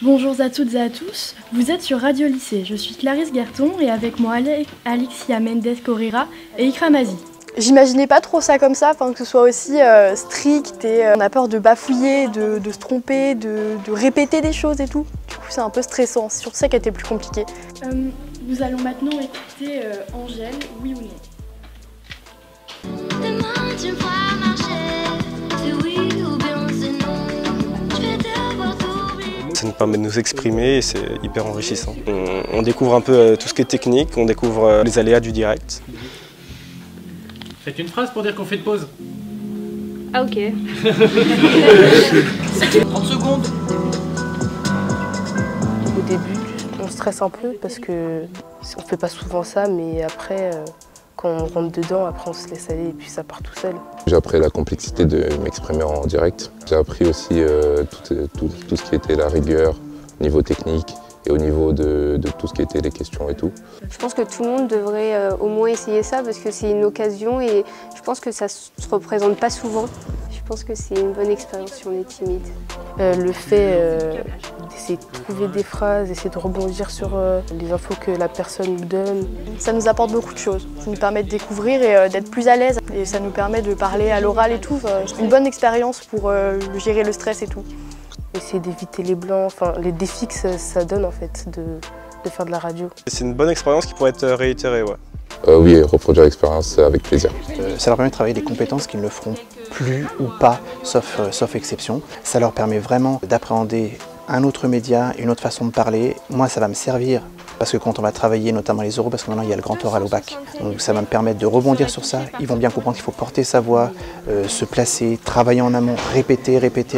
Bonjour à toutes et à tous, vous êtes sur Radio Lycée. Je suis Clarisse Guerton et avec moi Alexia Mendes Correra et Ikra Mazi. J'imaginais pas trop ça comme ça, que ce soit aussi strict et on a peur de bafouiller, de se tromper, de répéter des choses et tout. Du coup c'est un peu stressant, c'est surtout ça qui a été plus compliqué. Nous allons maintenant écouter Angèle, oui ou non. Ça nous permet de nous exprimer et c'est hyper enrichissant. On découvre un peu tout ce qui est technique, on découvre les aléas du direct. Faites une phrase pour dire qu'on fait de pause. Ah ok. 30 secondes. Au début, on stresse un peu parce que on fait pas souvent ça, mais après, quand on rentre dedans, après on se laisse aller et puis ça part tout seul. J'ai appris la complexité de m'exprimer en direct. J'ai appris aussi tout ce qui était la rigueur au niveau technique et au niveau de tout ce qui était les questions et tout. Je pense que tout le monde devrait au moins essayer ça parce que c'est une occasion et je pense que ça se représente pas souvent. Je pense que c'est une bonne expérience si on est timide. Le fait d'essayer de trouver des phrases, essayer de rebondir sur les infos que la personne nous donne. Ça nous apporte beaucoup de choses, ça nous permet de découvrir et d'être plus à l'aise et ça nous permet de parler à l'oral et tout. Une bonne expérience pour gérer le stress et tout. Essayer d'éviter les blancs, les défis que ça donne en fait de faire de la radio. C'est une bonne expérience qui pourrait être réitérée, ouais. Oui, reproduire l'expérience avec plaisir. Ça leur permet de travailler des compétences qu'ils ne feront plus ou pas, sauf exception. Ça leur permet vraiment d'appréhender un autre média, une autre façon de parler. Moi, ça va me servir parce que quand on va travailler notamment les oraux, parce que maintenant il y a le grand oral au bac, donc ça va me permettre de rebondir sur ça. Ils vont bien comprendre qu'il faut porter sa voix, se placer, travailler en amont, répéter.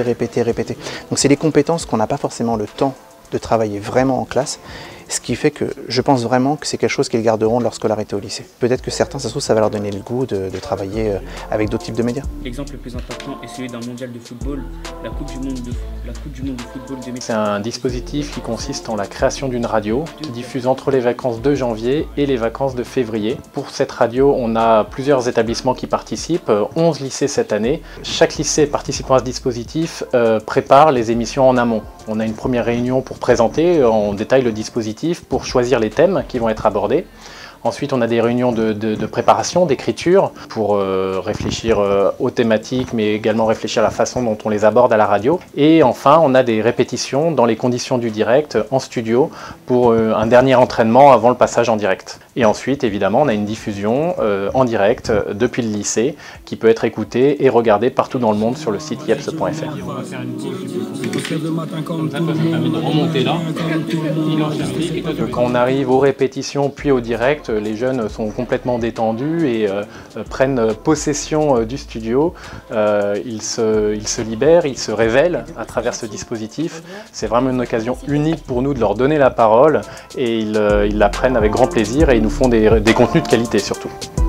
Donc c'est des compétences qu'on n'a pas forcément le temps de travailler vraiment en classe. Ce qui fait que je pense vraiment que c'est quelque chose qu'ils garderont de leur scolarité au lycée. Peut-être que certains, ça se trouve, ça va leur donner le goût de travailler avec d'autres types de médias. L'exemple le plus important est celui d'un mondial de football, la Coupe du Monde de football 2000. C'est un dispositif qui consiste en la création d'une radio qui diffuse entre les vacances de janvier et les vacances de février. Pour cette radio, on a plusieurs établissements qui participent, 11 lycées cette année. Chaque lycée participant à ce dispositif prépare les émissions en amont. On a une première réunion pour présenter en détail le dispositif, pour choisir les thèmes qui vont être abordés. Ensuite, on a des réunions de préparation, d'écriture, pour réfléchir aux thématiques, mais également réfléchir à la façon dont on les aborde à la radio. Et enfin, on a des répétitions dans les conditions du direct, en studio, pour un dernier entraînement avant le passage en direct. Et ensuite, évidemment, on a une diffusion en direct depuis le lycée, qui peut être écoutée et regardée partout dans le monde sur le site yeps.fr. Quand on arrive aux répétitions puis au direct, les jeunes sont complètement détendus et prennent possession du studio. Ils se libèrent, ils se révèlent à travers ce dispositif. C'est vraiment une occasion unique pour nous de leur donner la parole et ils l'apprennent avec grand plaisir et ils nous font des contenus de qualité surtout.